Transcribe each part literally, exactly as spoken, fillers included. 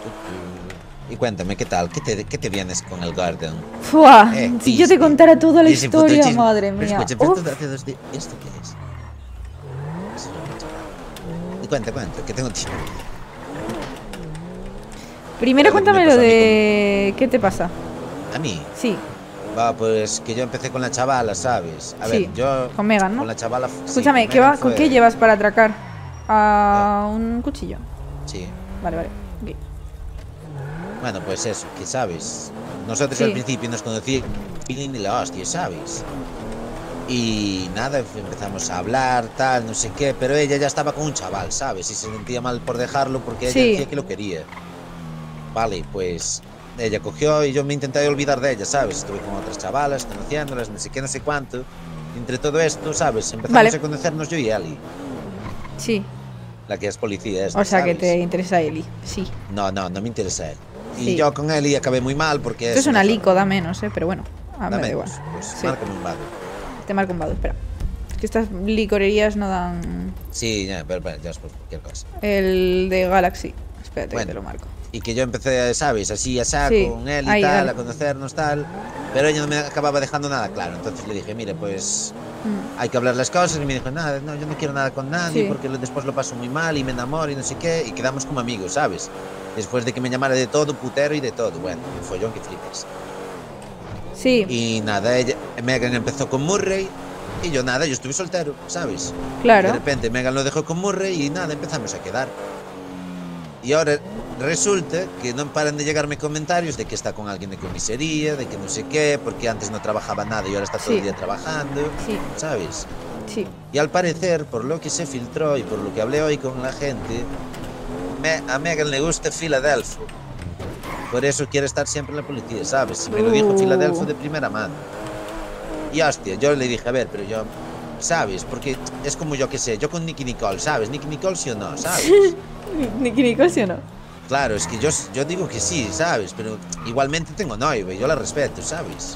Y cuéntame, ¿qué tal? ¿Qué te, qué te vienes con el Gordon? Fua, eh, si dice, yo te contara toda la historia, madre mía. Pero escucha, pero hace dos días... ¿Esto qué es? Y cuenta, cuenta, que tengo tiempo. Primero pero cuéntame lo de... ¿Qué te pasa? ¿A mí? Sí. Va, pues que yo empecé con la chavala, ¿sabes? A sí, ver, yo... con Megan, ¿no? Con la chavala... Escúchame, sí, ¿qué va, fue... ¿con qué llevas para atracar? ¿A ¿Eh? un cuchillo? Sí. Vale, vale, ok. Bueno, pues eso, que sabes, nosotros sí. al principio nos conocíamos y la hostia, ¿sabes? Y nada, empezamos a hablar, tal, no sé qué, pero ella ya estaba con un chaval, ¿sabes? Y se sentía mal por dejarlo porque ella sí. decía que lo quería. Vale, pues ella cogió y yo me intenté olvidar de ella, ¿sabes? Estuve con otras chavalas, conociéndolas, no sé qué, no sé cuánto. Y entre todo esto, ¿sabes? Empezamos vale. a conocernos yo y Eli. Sí. La que es policía esta, o sea, ¿sabes? que te interesa Eli, sí. No, no, no me interesa él. Y sí. yo con Eli acabé muy mal porque... Esto es una lico, da menos, ¿eh? Pero bueno, a da mí menos, igual. Pues sí. Marca un vado. Te marca un vado, espera. Es que estas licorerías no dan... Sí, ya, pero, pero ya es por cualquier cosa. El de Galaxy. Espérate, bueno, que te lo marco. Y que yo empecé, ¿sabes? Así, a saco, sí. con él y Ahí, tal, dale. a conocernos, tal. Pero ella no me acababa dejando nada claro. Entonces le dije, mire, pues... Mm. Hay que hablar las cosas. Y me dijo, nada, no, yo no quiero nada con nadie sí. porque después lo paso muy mal y me enamoro y no sé qué. Y quedamos como amigos, ¿sabes? Después de que me llamara de todo, putero y de todo. Bueno, un follón que flipas. Sí. Y nada, ella, Megan empezó con Murray y yo nada, yo estuve soltero, ¿sabes? Claro. De repente Megan lo dejó con Murray y nada, empezamos a quedar. Y ahora resulta que no paran de llegarme comentarios de que está con alguien de comisaría, de que no sé qué, porque antes no trabajaba nada y ahora está todo sí. el día trabajando, sí. ¿sabes? Sí. Y al parecer, por lo que se filtró y por lo que hablé hoy con la gente, me, a Megan le gusta Filadelfo. Por eso quiere estar siempre en la policía, ¿sabes? Si me lo dijo Filadelfo de primera mano. Y hostia, yo le dije, a ver, pero yo, ¿sabes? Porque es como yo que sé, yo con Nicky Nicole, ¿sabes? Nicky Nicole sí o no, ¿sabes? Nicky Nicole sí o no. Claro, es que yo, yo digo que sí, ¿sabes? Pero igualmente tengo novia y yo la respeto, ¿sabes?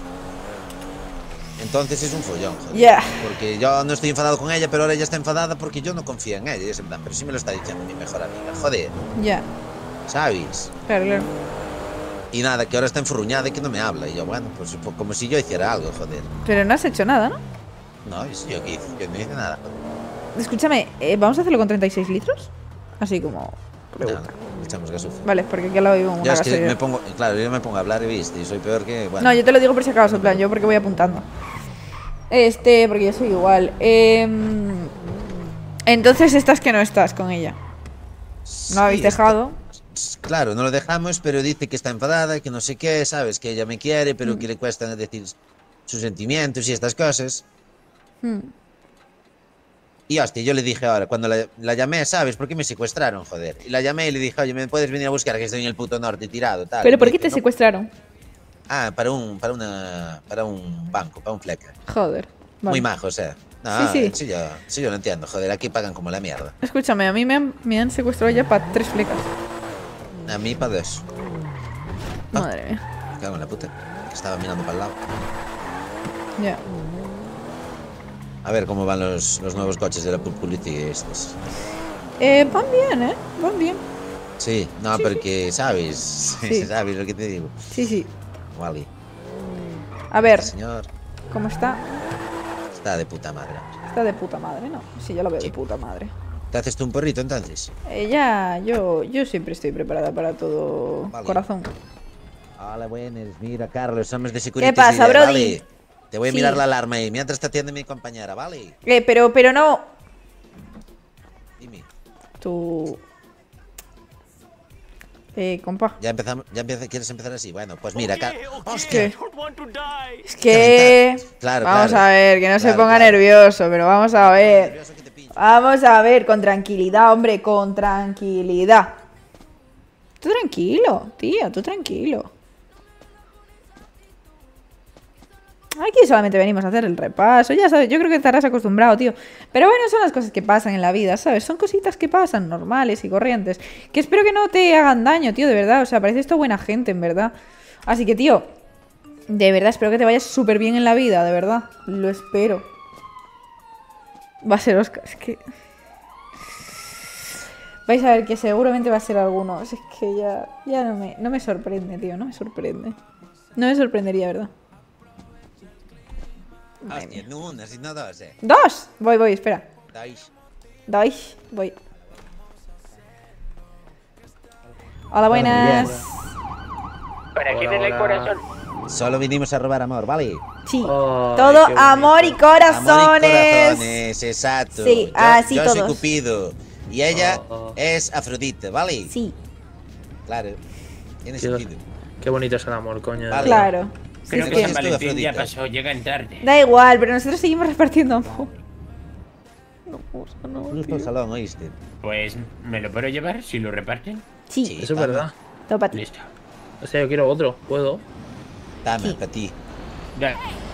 Entonces es un follón, joder. Yeah. Porque yo no estoy enfadado con ella, pero ahora ella está enfadada porque yo no confío en ella. Y es en plan, pero sí me lo está diciendo mi mejor amiga, joder. Ya. Yeah. ¿Sabes? Claro, claro. Y nada, que ahora está enfurruñada y que no me habla. Y yo, bueno, pues como si yo hiciera algo, joder. Pero no has hecho nada, ¿no? No, yo qué hice, yo no hice nada, joder. Escúchame, ¿eh, ¿vamos a hacerlo con treinta y seis litros? Así como... Nada, echamos gasufo. Vale, porque aquí al lado vivo una yo es que gasolina. me pongo, claro, yo me pongo a hablar y viste, y soy peor que... Bueno. No, yo te lo digo por si acaso, en plan, yo porque voy apuntando. Este, porque yo soy igual. Eh, entonces estás que no estás con ella. Sí, ¿No habéis dejado? Está, claro, no lo dejamos, pero dice que está enfadada, que no sé qué, ¿sabes? Que ella me quiere, pero mm. que le cuesta decir sus sentimientos y estas cosas. Mm. Y hostia, yo le dije ahora, cuando la, la llamé, ¿sabes? ¿Por qué me secuestraron, joder? Y la llamé y le dije, oye, ¿me puedes venir a buscar que estoy en el puto norte tirado, tal? ¿Pero por qué dije, te no. secuestraron? Ah, para un, para una, para un banco, para un fleca. Joder. Vale. Muy majo, o sea. No, sí, sí. Sí yo, sí, yo lo entiendo, joder, aquí pagan como la mierda. Escúchame, a mí me han, me han secuestrado ya para tres flecas. A mí para dos. Madre oh, mía. Me cago en la puta, que estaba mirando para el lado. Ya. Yeah. A ver cómo van los, los nuevos coches de la policía estos. Eh, van bien, ¿eh? Van bien. Sí, no, sí, porque, sí. ¿sabes? Sí. ¿Sabes lo que te digo? Sí, sí. Wally. A ver. Este señor. ¿Cómo está? Está de puta madre. Está de puta madre, ¿no? Sí, ya lo veo sí. de puta madre. ¿Te haces tú un porrito entonces? Eh, ya, yo, yo siempre estoy preparada para todo, vale. Corazón. Hola, buenas. Mira, Carlos, somos de Security. ¿Qué pasa, Brody? Vale. Te voy a sí. mirar la alarma y mientras te atiende mi compañera, ¿vale? Eh, pero, pero no. Dime. Tú. Eh, compa. Ya empezamos, ya empieza, ¿quieres empezar así? Bueno, pues mira, acá. Okay, okay. Es que. Claro, vamos claro. a ver, que no claro, se ponga claro. nervioso, pero vamos a ver. Vamos a ver, con tranquilidad, hombre, con tranquilidad. Tú tranquilo, tío, tú tranquilo. Aquí solamente venimos a hacer el repaso, ya sabes, yo creo que estarás acostumbrado, tío. Pero bueno, son las cosas que pasan en la vida, ¿sabes? Son cositas que pasan, normales y corrientes. Que espero que no te hagan daño, tío, de verdad. O sea, pareces esto buena gente, en verdad. Así que, tío, de verdad, espero que te vayas súper bien en la vida, de verdad. Lo espero. Va a ser Oscar, es que... Vais a ver que seguramente va a ser alguno. Es que ya, ya no, me, no me sorprende, tío. No me sorprende. No me sorprendería, ¿verdad? Hostia, no una, sino dos, eh. ¡Dos! Voy, voy, espera. Dais. Dos, voy. Hola, buenas. Para que Hola, den el hola. corazón. Solo vinimos a robar amor, ¿vale? Sí. Ay, Todo qué bonito. amor y corazones. Amor y corazones, exacto. Sí, yo, así yo soy todos. Cupido. Y ella Oh, oh. es Afrodita, ¿vale? Sí, Claro. Tiene Qué, sentido. qué bonito es el amor, coño. Vale. claro. Sí, Creo es que que- San Esto de Valentín ya Afrodita. pasó, llegan tarde. Da igual, pero nosotros seguimos repartiendo amor. No, no, no, Luz por el tío. salón, ¿oíste? Pues, ¿me lo puedo llevar si lo reparten? Sí, Sí. Eso es verdad. todo para ti. Listo. O sea, yo quiero otro. ¿Puedo? Dame, Sí. para ti. Ya.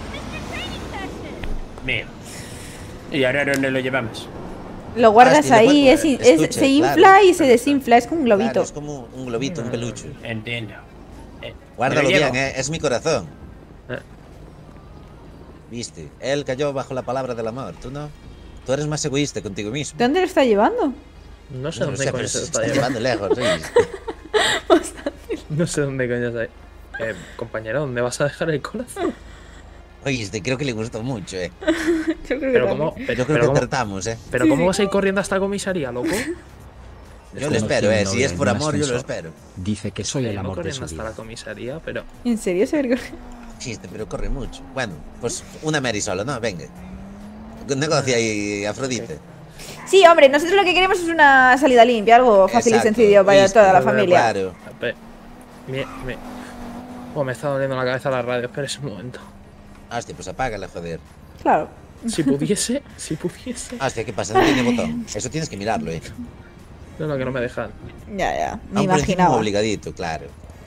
Mío. ¿Y ahora dónde lo llevamos? Lo guardas Hostia, ahí, le es, puedes- in- es- escucha, se infla claro. y se desinfla, es como un globito. Claro, es como un globito, un peluche. Entiendo. Eh, Guárdalo ¿me lo llevo? bien, ¿eh? Es mi corazón. Eh, ¿Viste? Él cayó bajo la palabra del amor, ¿tú no? Tú eres más egoísta contigo mismo. ¿Dónde lo está llevando? no sé No lo dónde sé, coño pero se se está está llevando. llevando lejos, ¿oíste? No sé dónde coño está. Eh, compañero, ¿dónde vas a dejar el corazón? Oíste, creo que le gustó mucho, ¿eh? Yo creo que Pero también. cómo, Yo pero, creo que cómo, tratamos, ¿eh? pero cómo vas a ir corriendo hasta la comisaría, loco? Yo lo espero, ¿eh? Si es por amor, yo lo espero. Dice que soy el No amor de corriendo su hasta vida. la comisaría, pero... ¿En serio se ve que- Chiste, pero corre mucho. Bueno, pues una Mary solo, ¿no? Venga. Negocia ahí, Afrodite. Sí, hombre, nosotros lo que queremos es una salida limpia, algo fácil Exacto, y sencillo para ¿viste? toda la Claro, familia. Claro. Espera. Me, me... Oh, me está doliendo la cabeza la radio. Espera un momento. Hostia, pues apágala, joder. Claro. Si pudiese, si pudiese... Hostia, ¿qué pasa? No tiene botón. Eso tienes que mirarlo, ¿eh? No, no, que no me dejan. Ya, ya, A me un principio imaginaba. obligadito, claro.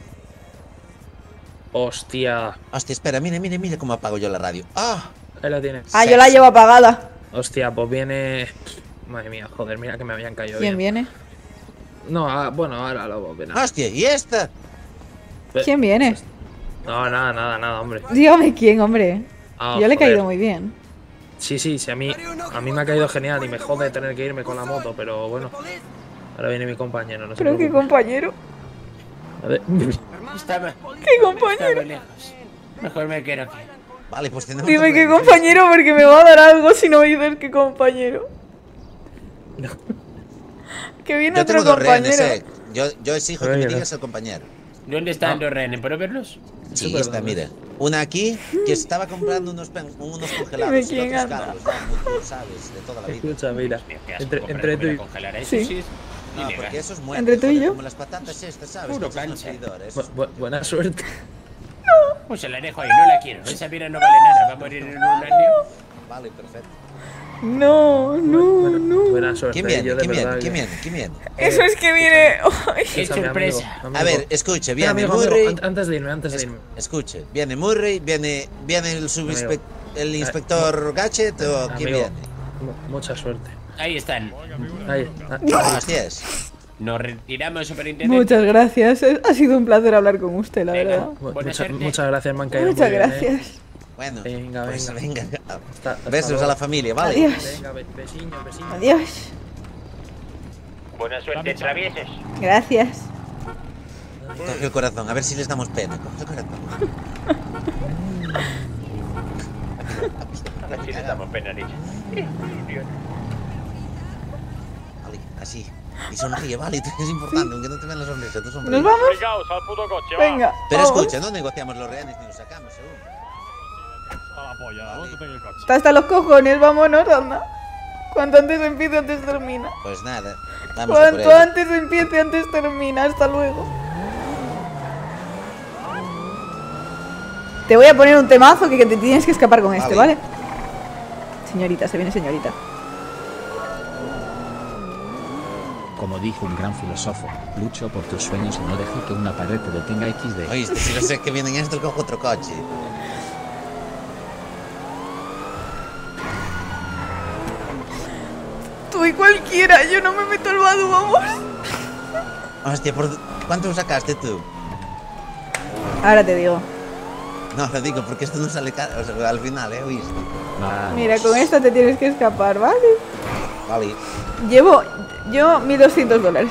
Hostia. Hostia, espera, mire, mire, mire cómo apago yo la radio. ¡Ah! Ahí la tienes. Ah, yo la llevo apagada. Hostia, pues viene... Madre mía, joder, mira que me habían caído ¿Quién bien. viene? No, ah, bueno, ahora lo ven. ¡Hostia! ¿Y esta? ¿Quién viene? No, nada, nada, nada, hombre. Dígame quién, hombre. Ah, Yo le he joder. caído muy bien. Sí, sí, sí, a mí, a mí me ha caído genial y me jode tener que irme con la moto, pero bueno. Ahora viene mi compañero, no se Pero qué preocupe. compañero. A ver. Estaba, ¿Qué compañero? estaba lejos. Mejor me quedo aquí. Vale, pues tenemos... Dime otro qué premio. compañero porque me va a dar algo si no me dices qué compañero. Que viene Yo otro tengo dos rehenes, compañero. eh. Yo, yo exijo que Ay, me no. digas el compañero. ¿Dónde están Ah. los rehenes? ¿Puedo verlos? Sí, Súper está, bien. mira. Una aquí que estaba comprando unos, pen- unos congelados Dime y quién otros anda. cargos. ¿no? Tú lo sabes, de toda la vida. Escucha, mira. Mira, qué asco Entre, comprar entre tú comida y... congelada. Eso Sí. sí es No, ilegal. porque eso es muerte, Entre tú y joder, yo. como las patatas estas, ¿sabes? Puro Que son cancha. freidores, Bu- eso es bu- buena suerte. Pues se la dejo ahí, no la quiero. Esa vida no vale nada, va a morir en un año. Vale, perfecto. No, no, Bueno, no. buena suerte. ¿Quién viene? yo de ¿Quién viene? verdad ¿Quién que- viene? ¿Quién viene? Eso es que viene. Ay, Qué Escucha, mi amigo, sorpresa. amigo. A ver, escucha, Espera, viene amigo, amigo, Murray. an- antes de irme, antes de Es- irme. escuche, viene Murray, viene, viene el subinspec- Amigo. el inspector Gadget o quién Amigo, viene. mu- mucha suerte. Ahí están. Ahí, ah, Hostias. Nos retiramos, superintendente. muchas gracias. Ha sido un placer hablar con usted, la Venga. verdad. mu- Buena mucha- suerte. muchas gracias, me han caído Muchas muy bien, ¿eh? gracias. Bueno, Venga, pues venga. venga. Hasta- hasta Besos luego. a la familia, ¿vale? Adiós. Venga, be- besiño, besiño. Adiós. Buena suerte, traviesos. Gracias. Coge el corazón, a ver si les damos pena. Coge el corazón. Así les damos pena, niña. Vale, así. Y sonríe, vale, es importante, aunque no te vean la sonrisa, tú sonríe. ¿Nos vamos? Obligaos al puto coche, va. Venga. Pero vamos. escucha, no negociamos los rehenes ni los sacamos, seguro. A la polla, montate en el coche. Está hasta los cojones, vámonos, anda. Cuanto antes empiece, antes termina. Pues nada, vamos a por Cuanto ello. antes empiece, antes termina. Hasta luego. Te voy a poner un temazo que, que te tienes que escapar con este, Vale. ¿vale? Señorita, se viene señorita. Como dijo un gran filósofo, lucho por tus sueños y no dejo que una pared te detenga equis de. Oíste, si no sé que vienen estos, cojo otro coche. Tú y cualquiera, yo no me meto al vado, vamos. Hostia, ¿por cuánto sacaste tú? Ahora te digo. No, lo digo porque esto no sale ca- o sea, al final, ¿eh? ¿Oíste? Vamos. Mira, con esta te tienes que escapar, ¿vale? Vale. Llevo yo mil doscientos dólares.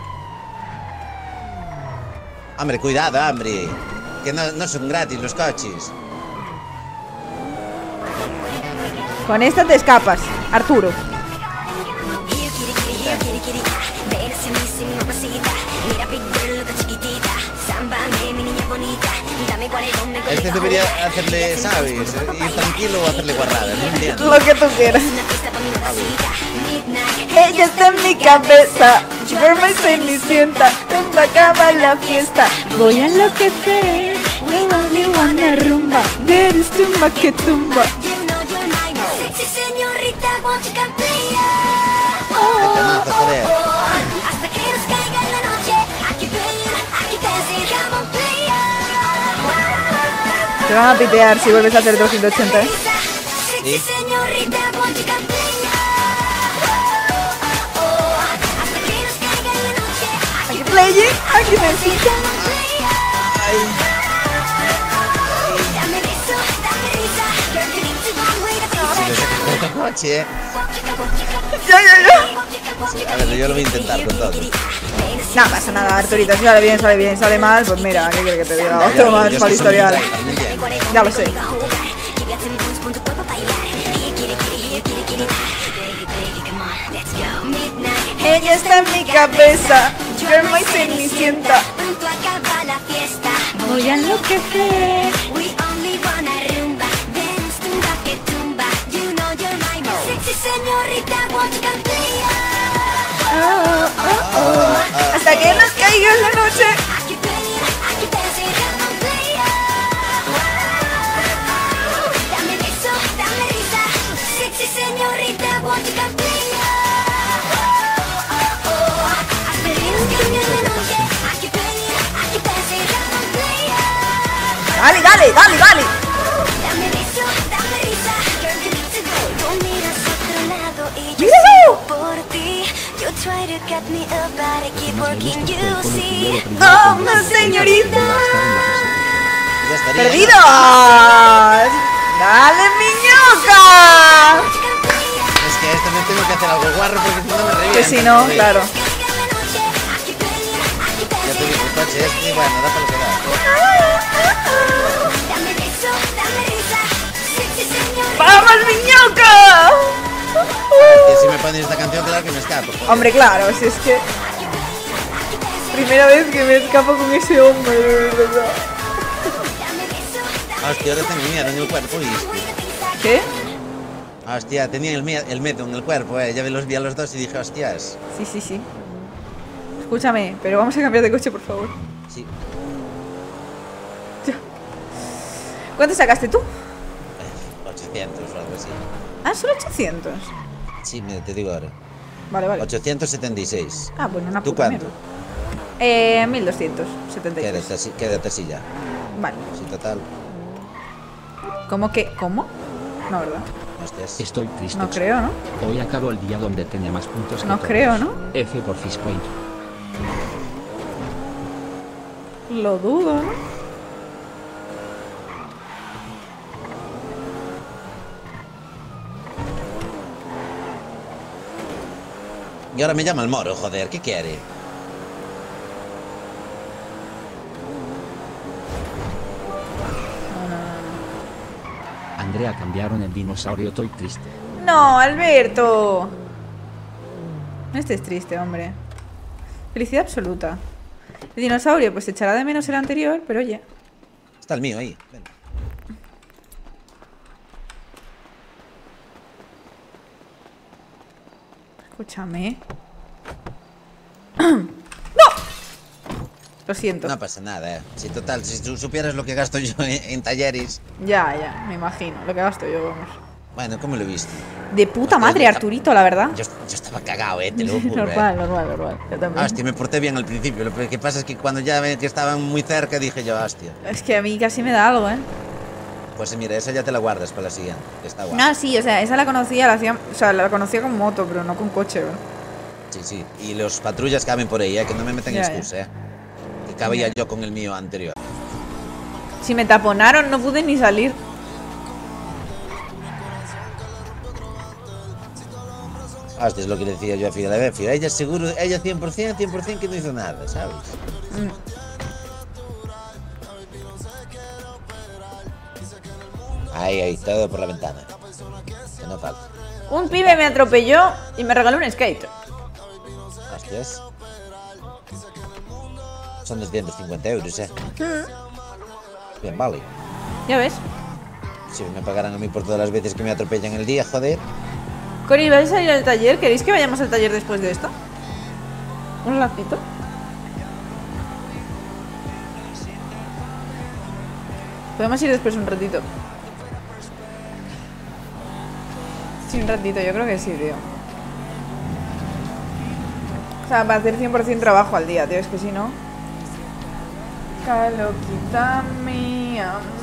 Hombre, cuidado, hombre. Que no, no son gratis los coches. Con esta te escapas, Arturo. Este debería hacerle, ¿sabes? Ir tranquilo o hacerle guardadas, no entiendo. Lo que tú quieras. Ella está en mi cabeza, duerme cenicienta, cuando acaba la fiesta voy a enloquecer, we only wanna rumba, eres tumba que tumba. Qué temazo, joder. Te van a pitear si vuelves a hacer doscientos ochenta, ¿eh? Sí. Aquí play, aquí necesito. Coche, eh. Ya, ya, ya. Sí, a ver, yo lo voy a intentar con todo. No pasa nada, Arturito, si sale bien, sale bien, sale mal, pues mira, ¿qué quiere que te diga? Ya, Otro ya, más yo para el es que soy un historial. driver, ¿me entiendes? Ya lo sé. Ella está en mi cabeza, duerme y cenicienta. Voy a enloquecer. Oh, oh, oh. Hasta que nos caiga la noche. Dale, dale, dale, dale. ¡Míralo! ¡Oh, una señorita! Ya estaría. ¡Perdidos! ¡Dale, miñoca! Es que a esto me tengo que hacer algo guarro porque si no me revienta. Que si no, joder. claro. Ya te digo, el coche este, bueno, da para lo que da. ¡Vamos, miñoca! Que si me ponen esta canción, claro que me escapo. joder. Hombre, claro, si es que... Primera vez que me escapo con ese hombre, de verdad. Hostia, ahora tengo miedo en el cuerpo, ¿viste? ¿Qué? Hostia, tenía el, mie- el miedo en el cuerpo, eh. Ya los vi a los dos y dije, hostias. Sí, sí, sí. Escúchame, pero vamos a cambiar de coche, por favor. Sí. ¿Cuánto sacaste tú? ochocientos o algo así. Ah, solo ochocientos. Sí, mira, te digo ahora. Vale, vale. ochocientos setenta y seis. Ah, bueno, una ¿Tú puta cuánto? mierda. Eh, mil doscientos setenta y tres. Quédate así, quédate así ya. Vale. Sí, total. ¿Cómo que? ¿Cómo? No, ¿verdad? Hostias. Estoy triste. No creo, ¿no? Hoy acabo el día donde tenía más puntos que No todos. creo, ¿no? F por Fishpoint. Lo dudo, ¿no? Y ahora me llama el moro, joder, ¿qué quiere? Andrea cambiaron el dinosaurio, estoy triste. No, Alberto. No estés triste, hombre. Felicidad absoluta. El dinosaurio pues echará de menos el anterior, pero oye. Está el mío ahí. Ven. Escúchame. ¡No! Lo siento. No pasa nada, eh. Si total, si tú supieras lo que gasto yo en, en talleres. Ya, ya, me imagino. Lo que gasto yo, vamos. Bueno, ¿cómo lo viste? De puta Hostia, madre, yo- Arturito, la verdad. Yo, yo estaba cagado, eh, te lo juro. Normal, eh. normal, normal. Yo también. Hostia, me porté bien al principio. Lo que pasa es que cuando ya ve que estaban muy cerca dije yo, hostia. Es que a mí casi me da algo, ¿eh? Pues mira, esa ya te la guardas para la siguiente. Que está guapa. No, sí, o sea, esa la conocía, la hacía, o sea, la conocía con moto, pero no con coche, ¿no? Sí, sí. Y los patrullas caben por ahí, eh, que no me meten Ya, excusa, eh. Que cabía yo con el mío anterior. Si me taponaron, no pude ni salir. Hostia, es lo que le decía yo a Filadelfia. Ella seguro, ella cien por cien, cien por cien que no hizo nada, ¿sabes? Mm. Ahí, ahí, todo por la ventana. Que no falta. Un pibe me atropelló y me regaló un skate. Hostias. Son doscientos cincuenta euros, eh. Mm. Bien, vale. Ya ves. Si me pagaran a mí por todas las veces que me atropellan el día, joder. Cori, ¿vais a ir al taller? ¿Queréis que vayamos al taller después de esto? ¿Un ratito? Podemos ir después un ratito. Sí, un ratito, yo creo que sí, tío. O sea, para hacer cien por cien trabajo al día, tío, es que si no... Calo, quítame...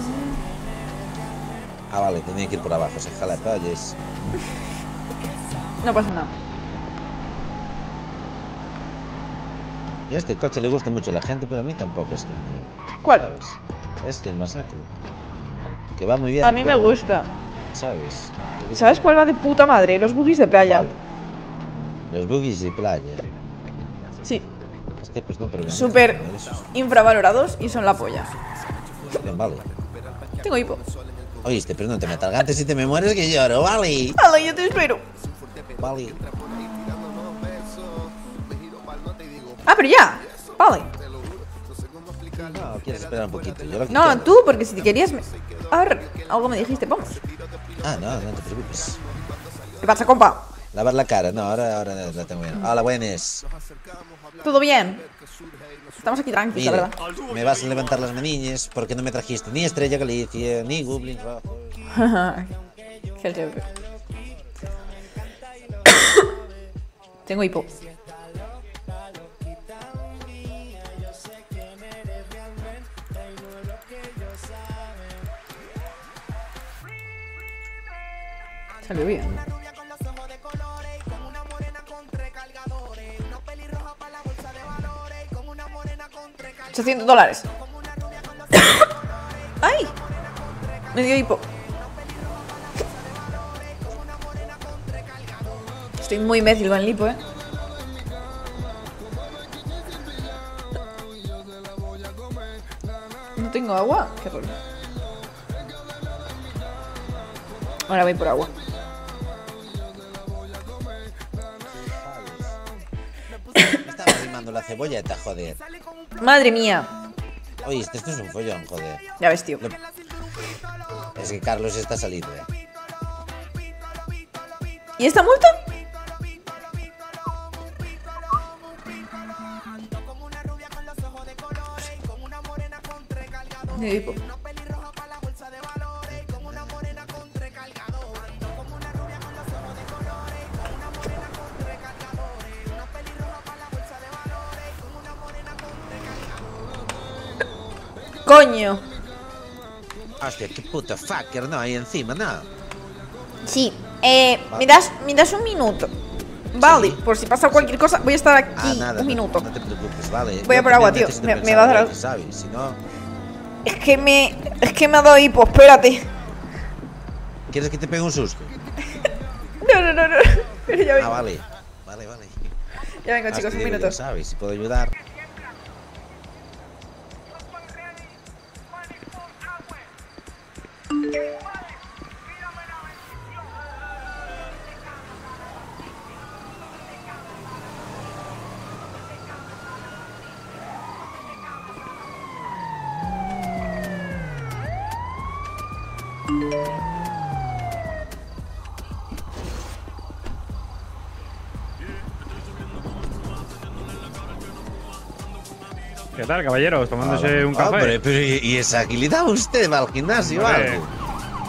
Ah, vale, tenía que ir por abajo, se jala polles. No pasa nada. Y a este coche le gusta mucho a la gente, pero a mí tampoco es que... ¿Cuál? ¿Sabes? Este, el Masacre. Que va muy bien. A mí me pero, gusta. ¿Sabes? ¿Sabes cuál va de puta madre? Los buggies de playa. Los buggies de playa. Sí. Es que pues no, pero... Súper infravalorados y son la polla. Bien, vale. Tengo hipo. Oíste, pero no te me atargantes si te me mueres que lloro, vale. ¡Hala, yo te espero! Vale. Ah, pero ya. Vale. No, quieres esperar un poquito. Yo lo que No, quiero- tú, porque si te querías... me- Ar, algo me dijiste, vamos. Ah, no, no te preocupes. ¿Qué pasa, compa? Lavar la cara, no, ahora, ahora la tengo bien. Hola, buenas. ¿Todo bien? Estamos aquí tranquilos, la Mira, verdad. me vas a levantar las manillas porque no me trajiste ni Estrella Galicia, ni Goblin Rojo. Qué chévere. Tengo hipo. Salió bien. ochocientos dólares. ¡Ay! Me dio hipo. Estoy muy imbécil con el hipo, ¿eh? No tengo agua. Qué horror. Ahora voy por agua. Me estaba arrimando la cebolleta, joder. Madre mía. Oíste, esto es un follón, joder. Ya ves, tío. Lo- Es que Carlos está salido, eh. ¿Y esta multa? Me dio hipo. Coño. Hostia, qué puto fucker, no, ahí encima, no. Sí, eh, ¿me das, me das un minuto? Vale, por si pasa cualquier cosa, voy a estar aquí Ah, nada, un no- minuto. No, te preocupes, vale. Voy a Yo por agua, también tío. necesito Me- me pensar va a dar bien, algo. ¿sabes? Si no, Es que me. Es que me ha dado hipo, espérate. ¿quieres que te pegue un susto? No, no, no, no. Pero ya Ah, vengo. vale. Vale, vale. Ya vengo, Hostia, chicos, un digo, minuto. ya ¿sabes? Si puedo ayudar. ¿Qué tal, caballeros? Tomándose un café. Hombre, pero ¿y, y esa agilidad usted va al gimnasio o Hombre. algo?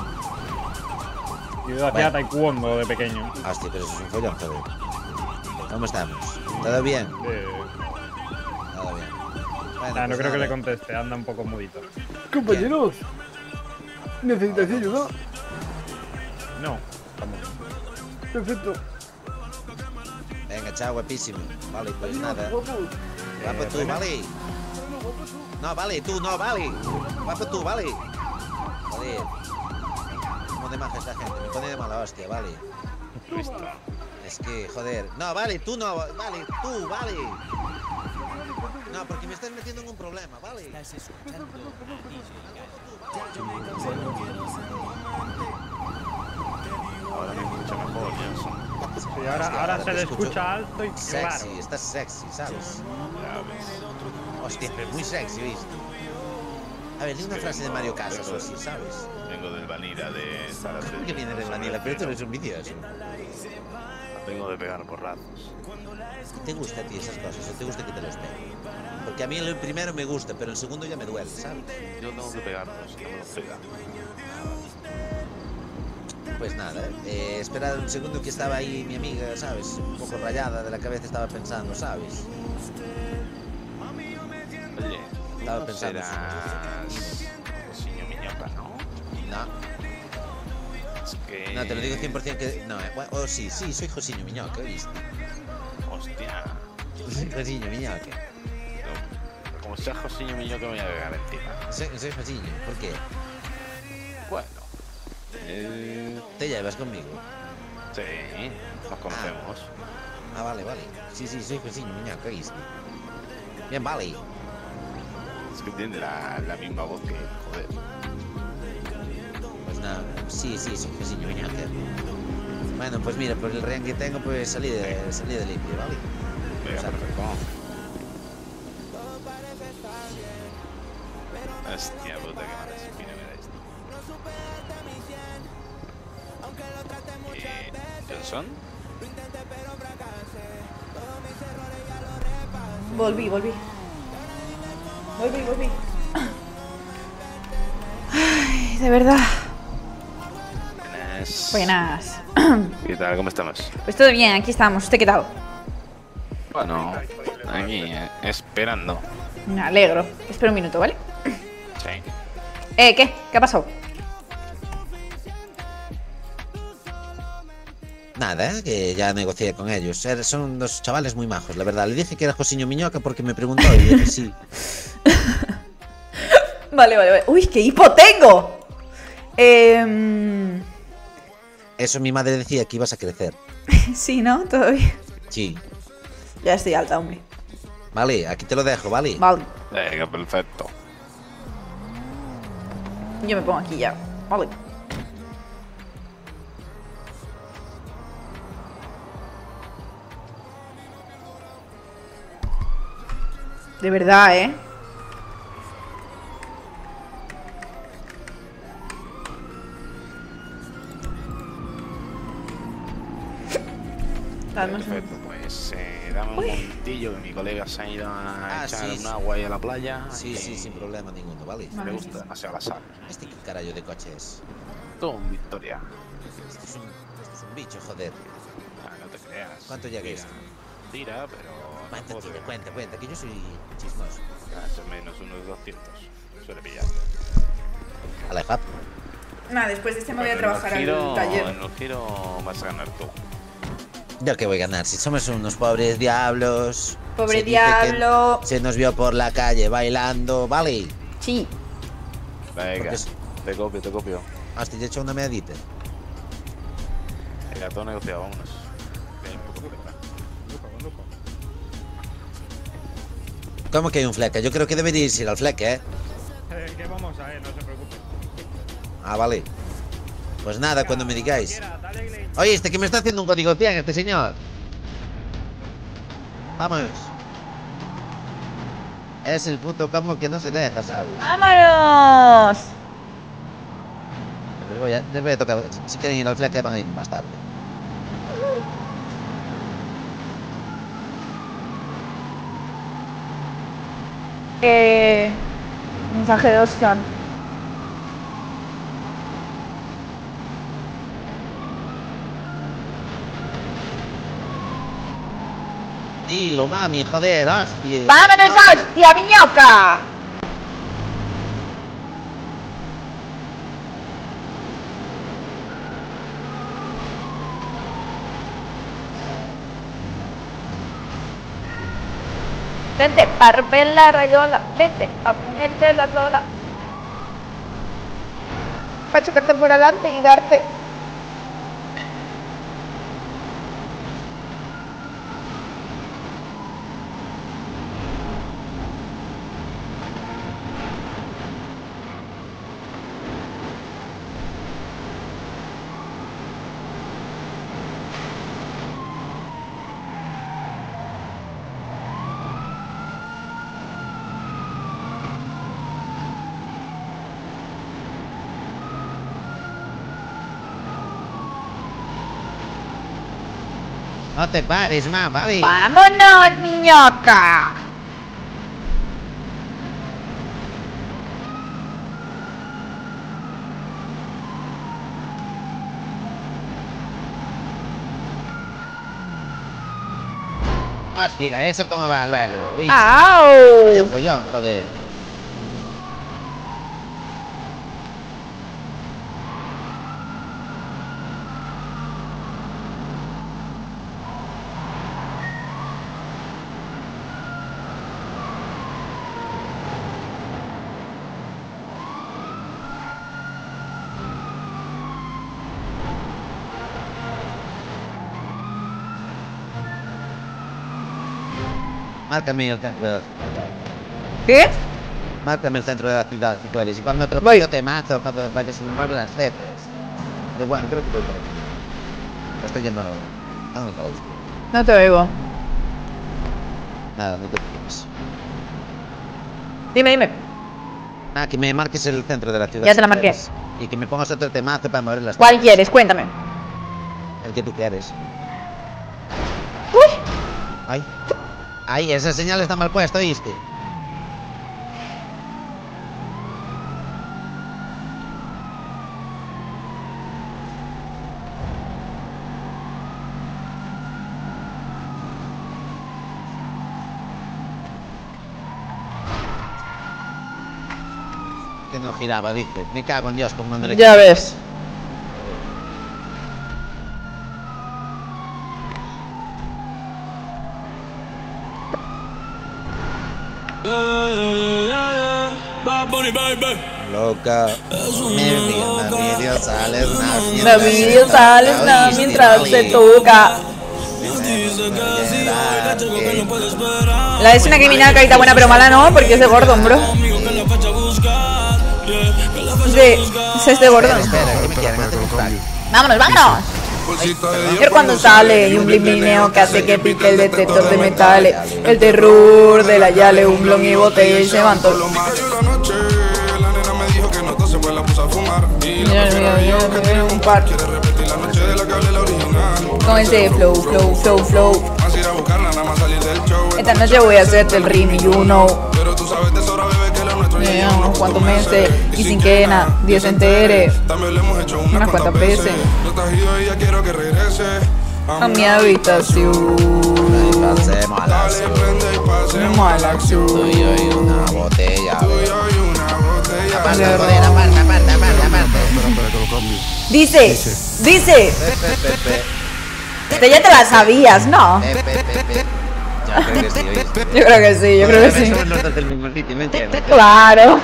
Yo hacía Bueno. taekwondo de pequeño. Hostia, pero eso es un follón, joder. ¿Cómo estamos? ¿Todo bien? Eh, Todo bien. Bueno, ah, no pues creo que le nada. conteste, anda un poco mudito. Compañeros, ¿necesitáis ayuda? No, estamos. Perfecto. Venga, chao, guapísimo. Vale, pues nada. Guapos. Guapo tú, bueno. vale. No, vale, tú, no, vale. Guapo tú, vale. Joder. Cómo de maja esta gente, me pone de mala hostia, vale. Es que, joder. No, vale, tú no. Vale, tú, vale. No, porque me estás metiendo en un problema, vale. Ahora me escucha mejor, Johnson. Sí, ahora, Es que ahora ahora se te le escucho escucha alto y claro. Sexy, estás sexy, ¿sabes? Ya ves. Hostia, pero muy sexy, ¿viste? A ver, di una frase de Mario Casas o así, ¿sabes? Vengo del Vanilla de estar ¿Cómo que viene de Vanilla? Pero tú eres un vicioso. Vengo de pegar porrazos. ¿Te gusta a ti esas cosas o te gusta que te los pegue? Porque a mí el primero me gusta, pero el segundo ya me duele, ¿sabes? Yo tengo que pegarlos, no me los pega. Pues nada, eh, esperad un segundo que estaba ahí mi amiga, ¿sabes? Un poco rayada de la cabeza, estaba pensando, ¿sabes? Oye, Estaba no pensando serás Josiño Miñoca, ¿no? No, Es que... no, te lo digo cien por cien que... No, eh, bueno, oh, sí, sí, soy Josiño Miñoca, ¿viste? Hostia. Soy Josiño Miñoca. No, como sea Josiño Miñoca me voy a pegar encima. Soy, soy Josiño, ¿por qué? Bueno. Eh, ¿Te llevas conmigo? sí, nos conocemos. Ah, vale, vale. Sí, sí, soy Josiño Miñoca, ¿viste? Bien, vale. Es que tiene la, la misma voz que joder. Pues nada, sí, sí, soy Josiño Miñoca. Bueno, pues mira, por el rean que tengo, pues salí de, salí de limpio, ¿vale? Venga, O sea, perfecto. Hostia puta, que mala espina me da esto. Eh, ¿Johnson? Volví, volví. Volví, volví. Ay, de verdad. Buenas. Buenas. ¿Qué tal? ¿Cómo estamos? Pues todo bien, aquí estamos. ¿Usted qué tal? Bueno, aquí eh, esperando. Me alegro. Espera un minuto, ¿vale? Sí. Eh, ¿qué? ¿Qué ha pasado? Nada, ¿eh? Que ya negocié con ellos. Er- Son dos chavales muy majos, la verdad. Le dije que era Josiño Miñoca porque me preguntó y dije sí. Vale, vale, vale. Uy, qué hipo tengo. Eh, Eso mi madre decía que ibas a crecer. sí, ¿no? Todo bien. Sí. Ya estoy alta, hombre. Vale, aquí te lo dejo, ¿vale? Vale. Venga, perfecto. Yo me pongo aquí ya. Vale. De verdad, ¿eh? Dame un Perfecto, pues eh, dame un momentillo que mi colega se ha ido a Ah, echar sí, un sí. agua ahí a la playa. Sí, y sí, sin problema ninguno, ¿vale? Me gusta demasiado la sal. ¿Este qué carajo de coche es? Todo un Victoria. Este es un, este es un bicho, joder. Ah, no te creas. ¿Cuánto ya que Tira, es? Tira, pero... Cuenta, tampoco tío, te- cuenta, cuenta, que yo soy chismoso. Más o menos unos doscientos. Suele pillar. Aleja. Nada, después de este me voy a Pero en el trabajar giro- al taller. En el giro vas a ganar tú. Yo que voy a ganar, si somos unos pobres diablos. Pobre se dice que diablo. Se nos vio por la calle bailando, ¿vale? Sí. Venga, Porque es- te copio, te copio. Hasta ya he hecho una medita. Venga, todo negociado, vámonos. Que hay un poco de verdad. ¿Cómo que hay un fleque? Yo creo que deberíais ir al fleque, ¿eh? Eh, que vamos a ver, no se preocupe. Ah, vale. Pues nada, cuando me digáis. Quiera, dale que le- Oye, este que me está haciendo un código cien, este señor. Vamos. Es el puto como que no se deja, ¿sabes? ¡Vámonos! Les voy a, les voy a tocar. Si quieren ir al fleque, van a ir más tarde. Eh. Mensaje de Oscar. Dilo, mami, joder, hostia. ¡Vámonos, hostia, miñoca! Vente, para romper la rayola. Vente, a ponerte la sola. Para chocarte por adelante y darte. No te pares, ma, papi. ¡Vámonos, niñoca! Hostia, eso cómo va luego. ¿Viste? ¡Au! Follón, joder. Márcame el centro de la ciudad. ¿Qué? Márcame el centro de la ciudad si puedes. Y cuando te voy, yo te mato cuando vayas a un las veces. De bueno, creo que voy por aquí. Estoy yendo a los dos. No te oigo. Nada, no te preocupes. Dime, dime. Ah, que me marques el centro de la ciudad. Ya te si la marqué. puedes. Y que me pongas otro temazo para mover las ¿Cuál cosas. quieres? Cuéntame. El que tú quieres. ¡Uy! Ay. Ay, esa señal está mal puesta, ¿oíste? Que no giraba, dice. Me cago en Dios, como no le... Ya ves. Loca. Me río, me río, sales, La vídeo sale nada mientras te toca. La es una criminal carita buena pero mala no, porque es de Gordon, bro. De, es de Gordon. Espera, ¿qué me quieren? Hazte un crack. Vámonos, vámonos. Ver cuando sale y un blimbineo que hace que pique el detector de metales. El terror de la Yale, un blon y botella y se levantó. Un par. Con ese flow, flow, flow, flow. Esta noche voy a hacerte el rim, you know. Yeah, unos cuantos meses y sin que nadie se entere. Unas cuantas veces. A mi habitación. Pasemos a la acción. Pasemos a la acción. Uy, uy, una botella. Aparte, joder, aparte, aparte, aparte, aparte. Dice, dice. Esta ya te la sabías, ¿no? Pe, pe, pe, pe. Ya creo que sí, oíste. Yo creo que sí, yo creo que sí. Somos los dos del mismo sitio, ¿me entiendes? Claro.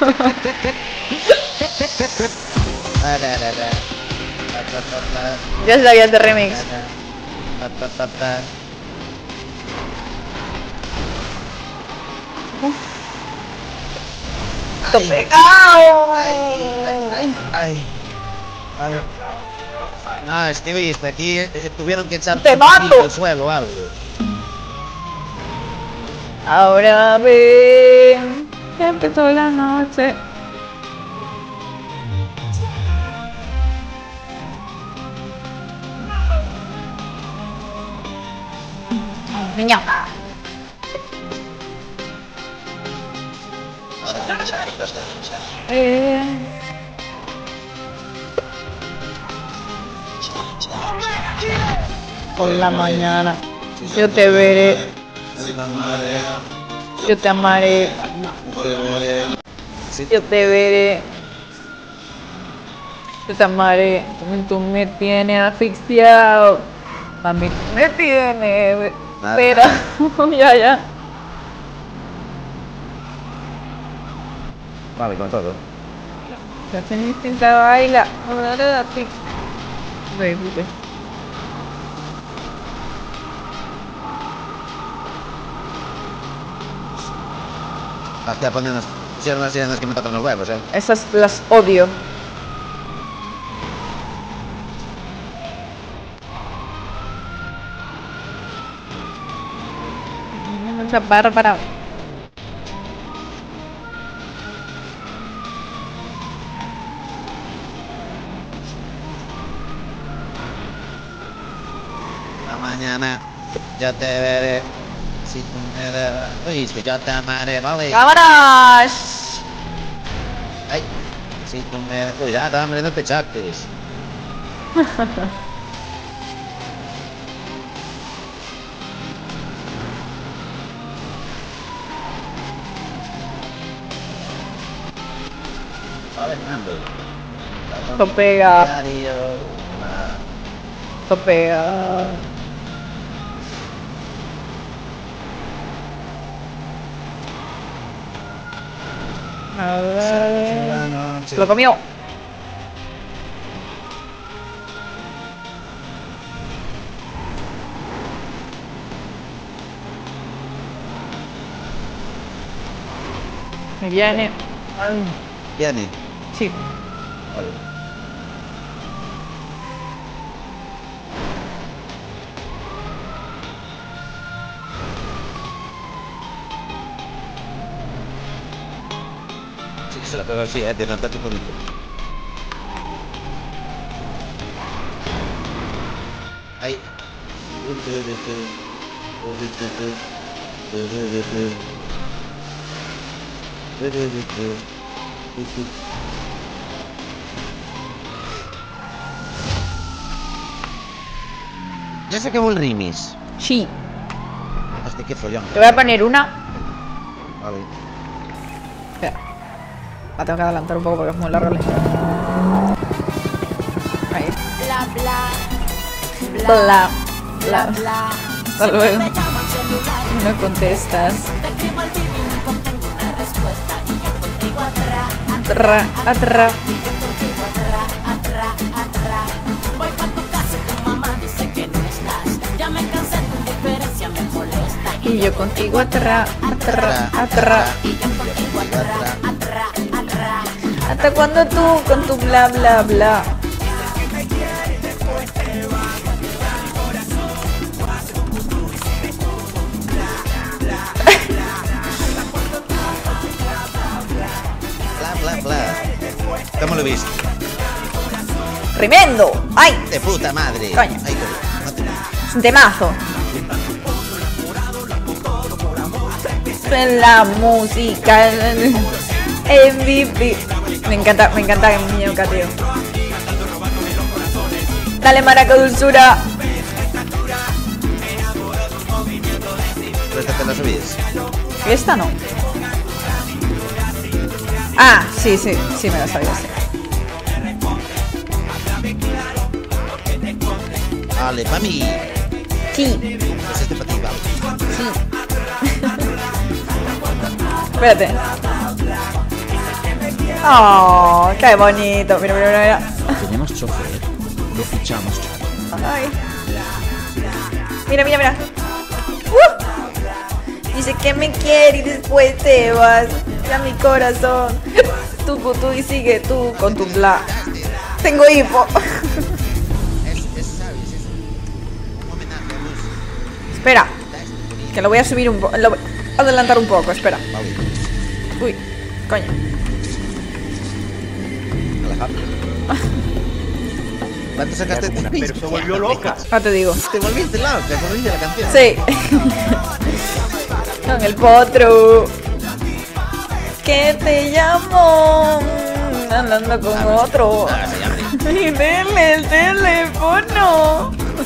Ya sabías de remix. Tope. Ay, ay. No, es que viste, aquí eh, tuvieron que echar ¡Te un mato! poquito al suelo o algo. Ahora ven, que empezó la noche. Niño. Eh. Por la mañana yo te veré, yo te amaré, yo te veré, yo te amaré. Tú me tienes asfixiado, mami, tú me tienes. Espera, ya, ya. Vale, con todo. La cenicienta baila, ahora así. Baby. Hasta poniendo pusieron unas sirenas que me tocan los huevos, eh. Esas las odio. Esa bárbara. La mañana yo te veré. Si tú me das, uy, es que yo te amaré, vale. ¡Vámonos! Ay, si tú me das, cuidado, hombre, no te chaques. Alejandro. Esto pega, Adiós. esto pega. A ver. Se lo comió. Me viene. Viene. Sí. Vale. Sí, se la pego así, eh, de notarte un poquito. Ahí. Ya se acabó el rimis. Sí. Hostia, qué follón. Te voy a poner una. Vale. Espera. La tengo que adelantar un poco porque es muy larga la historia. Ahí. Bla bla. Bla, bla. bla. Hasta luego. No contestas. Atrás, atrás. Voy pa' tu casa y tu mamá dice que no estás. Ya me cansé, tu diferencia me molesta. Y yo contigo atrás, atrás, atrás. Y yo contigo atrás, atrás, atrás. ¿Hasta cuándo tú con tu bla, bla, bla? Bla, bla, bla. ¿Cómo lo viste? ¡Tremendo! ¡Ay! De puta madre. Coño. Ay, coño. No te... Es un temazo. En la música. M V P. Me encanta, me encanta mi muñeca, tío. Dale, maraca dulzura. ¿Esta te la subís? Esta no. Ah, sí, sí, sí me la sabía, sí. Vale, pa' mí. Sí, Pues este pa' ti, vale. sí. Espérate. Oh, qué bonito. Mira, mira, mira. Tenemos chofer. Lo fichamos. Ay. Mira, mira, mira. Uh. Dice que me quiere y después te vas. Ya mi corazón. Tú, tú, tú y sigue tú con tu bla. Tengo hipo. Es, es, ¿sabes? Es un homenaje a Luz. Espera, que lo voy a subir un poco. Lo voy a adelantar un poco, espera. Vale. Uy, coño. Alejandro. ¿Cuánto sacaste de Pero se volvió loca. Ahora te digo. Te volviste loca, como dice la canción. Sí. Con el potro. Que te llamo. Andando con otro. Ah, se llama. Y denle el teléfono.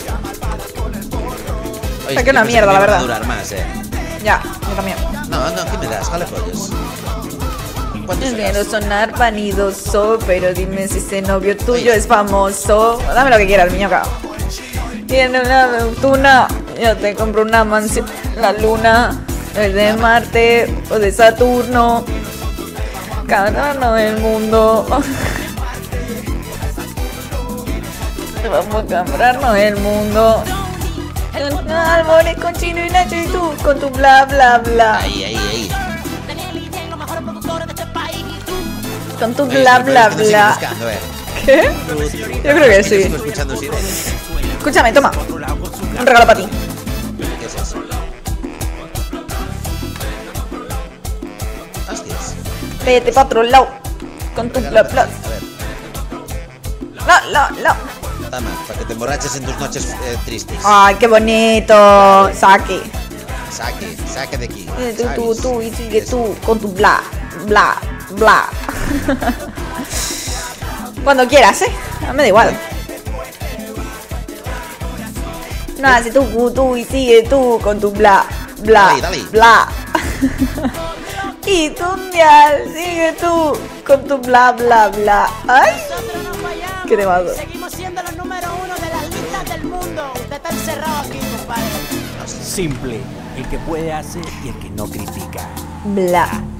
Oye, Saqué una yo pensé mierda, que la me iba verdad. a durar más, eh. Ya, yo también. No, no, ¿qué me das? Jale pollos. ¿Cuánto Quiero sacas? sonar vanidoso, pero dime si ese novio tuyo es famoso. Dame lo que quieras, miñoca. Tiene una fortuna, yo te compro una mansión. La luna, el de Marte o de Saturno. Ganarnos el mundo. Vamos a comprarnos el mundo. Con árboles, con Chino y Nacho y tú con tu bla bla bla. Ahí, ahí, ahí. Con tu Oye, bla pero bla es que no sigo bla. buscando, eh. ¿Qué? Yo creo que Es sí. sigo escuchando sirenas. Escúchame, toma. Un regalo para ti. ¿Qué es eso? Hostias. Vete para otro lado. Con tu bla bla. A ver. No, no, no. Toma, para que te emborraches en tus noches eh, tristes. Ay, qué bonito. Saque. Saque, saque de aquí. Eh, Tú, tú, ¿sabes? tú, y sigue Eso. tú con tu bla, bla, bla. Cuando quieras, ¿eh? A mí me da igual. No, hace tú, tú y sigue tú con tu bla, bla, Dale, dale. bla. Y tú, Nial, sigue tú con tu bla, bla, bla. Ay, Nosotros no fallamos. qué temazo. Seguimos siendo los número uno de las listas del mundo. Usted está encerrado aquí, compadre. Simple, el que puede hacer y el que no critica. Bla.